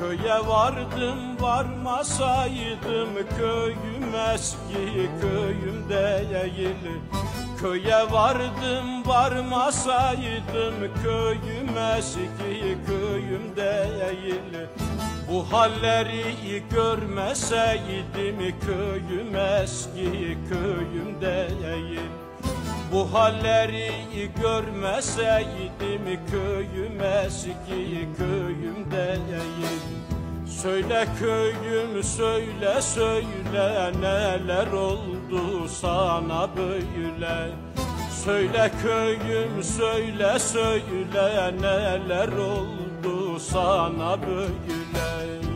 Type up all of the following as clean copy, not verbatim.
Köye vardım varmasaydım köyüm eski köyüm değil. Köye vardım varmasaydım köyüm eski köyüm değil. Bu halleri görmeseydim köyüm eski köyüm değil. Bu halleri görmeseydim köyüm eski köyüm değil. Söyle köyüm söyle söyle neler oldu sana böyle. Söyle köyüm söyle söyle neler oldu sana böyle.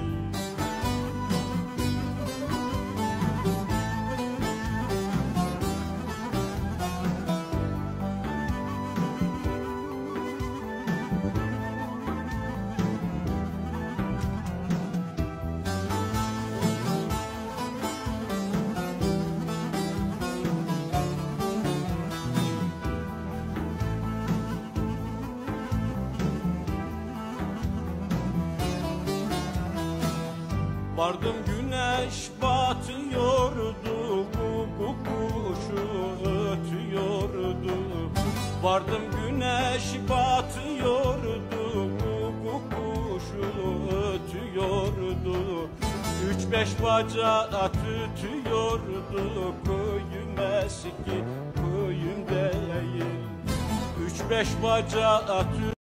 Vardım güneş batıyordu, kuşu ötüyordu. Vardım güneş batıyordu, kuşu ötüyordu. 3-5 bacağı tütüyordu, köyüm eski köyüm değil. 3-5 bacağı